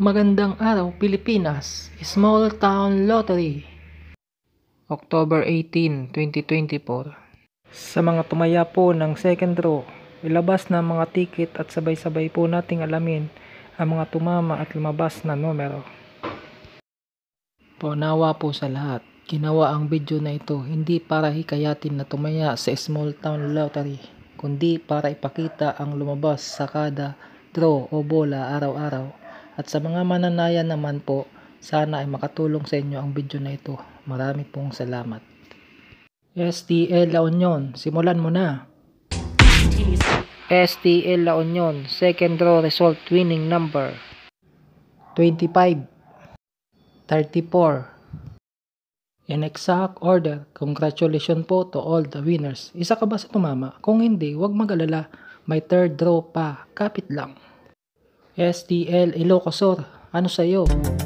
Magandang araw Pilipinas, Small Town Lottery, October 18, 2024. Sa mga tumaya po ng second draw, ilabas na mga ticket at sabay-sabay po nating alamin ang mga tumama at lumabas na numero. Nawa po sa lahat, ginawa ang video na ito hindi para hikayatin na tumaya sa Small Town Lottery, kundi para ipakita ang lumabas sa kada draw o bola araw-araw. At sa mga mananayan naman po, sana ay makatulong sa inyo ang video na ito. Marami pong salamat. STL La Union, simulan mo na. STL La Union, second draw result winning number 25, 34. In exact order, congratulations po to all the winners. Isa ka ba sa tumama? Kung hindi, huwag mag-alala, may third draw pa, kapit lang. STL Ilocosur, ano sa'yo?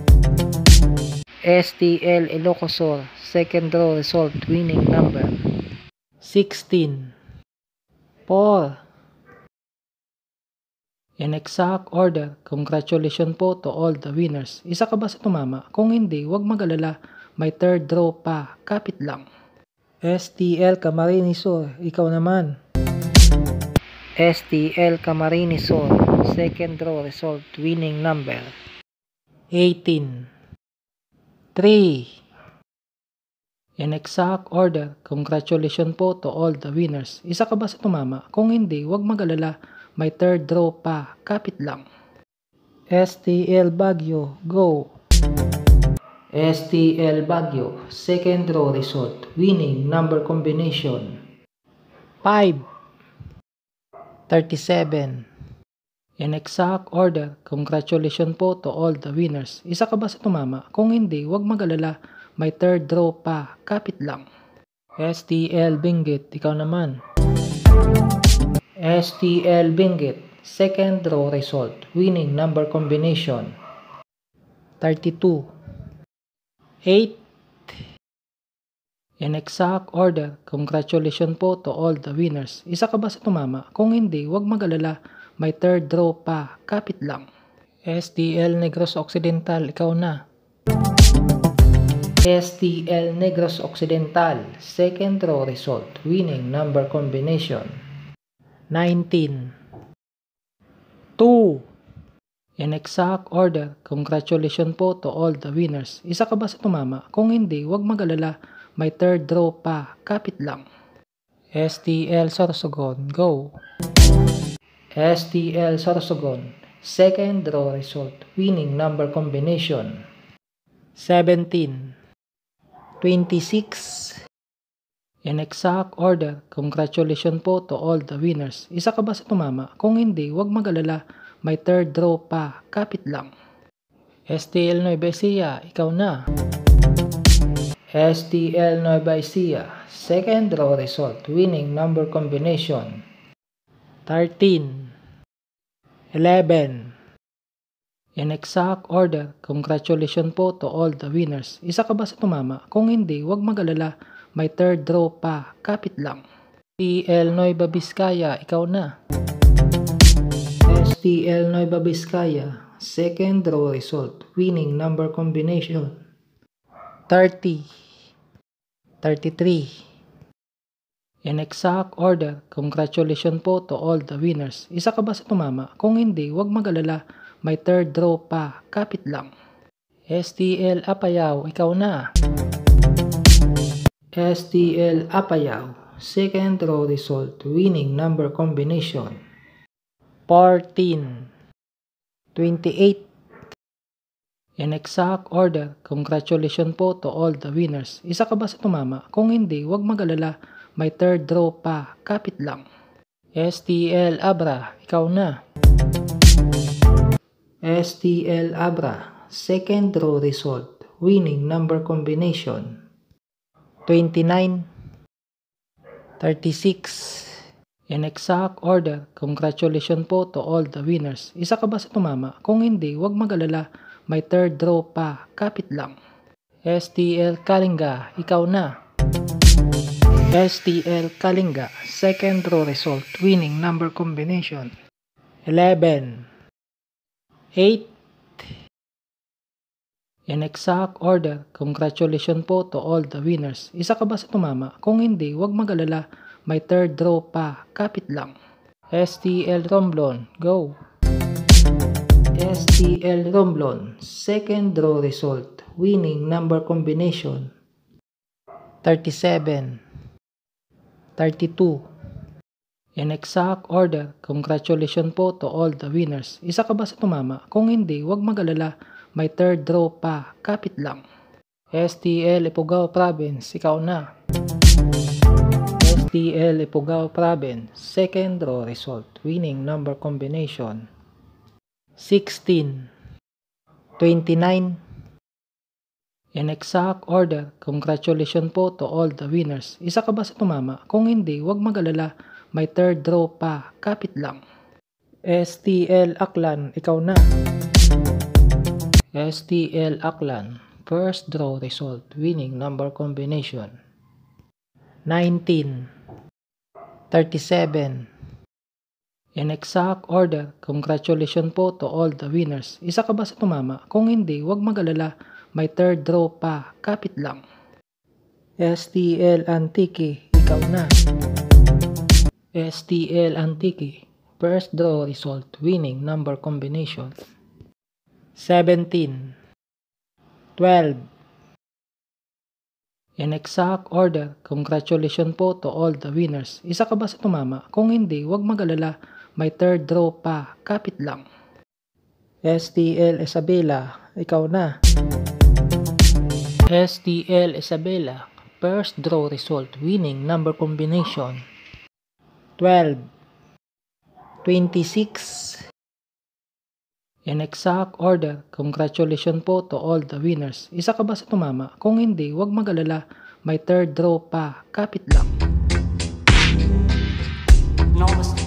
STL Ilocosur, second draw result winning number 16, 4. In exact order, congratulations po to all the winners. Isa ka ba sa tumama? Kung hindi, huwag mag-alala, may third draw pa, kapit lang. STL Camarines Sur, ikaw naman. STL Camarines Sur, second draw result winning number 18, 3. In exact order, congratulations po to all the winners. Isa ka ba sa tumama? Kung hindi, huwag mag-alala, may third draw pa, kapit lang. STL Baguio, go. STL Baguio, second draw result winning number combination 5, 37. In exact order, congratulations po to all the winners. Isa ka ba sa tumama? Kung hindi, huwag mag-alala, may third draw pa, kapit lang. STL Benguet, ikaw naman. STL Benguet, second draw result winning number combination 32, 8. In exact order, congratulations po to all the winners. Isa ka ba sa tumama? Kung hindi, huwag mag-alala, may third draw pa, kapit lang. STL Negros Occidental, ikaw na. STL Negros Occidental, second draw result winning number combination 19, 2. In exact order, congratulations po to all the winners. Isa ka ba sa tumama? Kung hindi, huwag mag-alala, may third draw pa, kapit lang. STL Sorsogon, go. STL Sorsogon, second draw result winning number combination 17, 26. In exact order, congratulations po to all the winners. Isa ka ba sa tumama? Kung hindi, huwag mag-alala, may third draw pa, kapit lang. STL Nueva Ecija, ikaw na. STL Nueva Ecija, second draw result winning number combination 13, 11. In exact order, congratulations po to all the winners. Isa ka ba sa tumama? Kung hindi, huwag mag-alala, may third draw pa, kapit lang. STL Nueva Vizcaya, ikaw na. STL Nueva Vizcaya, second draw result winning number combination 30, 33. In exact order, congratulations po to all the winners. Isa ka ba sa tumama? Kung hindi, huwag mag-alala, may third draw pa, kapit lang. STL Apayao, ikaw na. STL Apayao, second draw result winning number combination 14, 28. In exact order, congratulations po to all the winners. Isa ka ba sa tumama? Kung hindi, huwag mag-alala, may third draw pa, kapit lang. STL Abra, ikaw na. STL Abra, second draw result winning number combination 29, 36. In exact order, congratulations po to all the winners. Isa ka ba sa tumama? Kung hindi, huwag mag-alala, may third draw pa, kapit lang. STL Kalinga, ikaw na. STL Kalinga, second draw result winning number combination 11, 8. In exact order, congratulations po to all the winners. Isa ka ba sa tumama? Kung hindi, huwag mag-alala. May third draw pa. Kapit lang. STL Romblon, go! STL Romblon, second draw result. Winning number combination 37, 32. In exact order, congratulations po to all the winners. Isa ka ba sa tumama? Kung hindi, huwag mag-alala. May third draw pa. Kapit lang. STL Ifugao Province, ikaw na. STL Ifugao Province, second draw result. Winning number combination 16, 29. In exact order, congratulations po to all the winners. Isa ka ba sa tumama? Kung hindi, huwag mag-alala. May third draw pa. Kapit lang. STL Aklan, ikaw na. STL Aklan, first draw result. Winning number combination 19, 37. In exact order, congratulations po to all the winners. Isa ka ba sa tumama? Kung hindi, huwag mag-alala. May third draw pa. Kapit lang. STL Antique, ikaw na. STL Antique, first draw result. Winning number combination 17, 12. In exact order, congratulations po to all the winners. Isa ka ba sa tumama? Kung hindi, huwag mag-alala. May third draw pa. Kapit lang. STL Isabela, ikaw na. STL Isabela, first draw result. Winning number combination 12, 26. In exact order, congratulations po to all the winners. Isa ka ba sa tumama? Kung hindi, huwag mag-alala. May third draw pa. Kapit lang.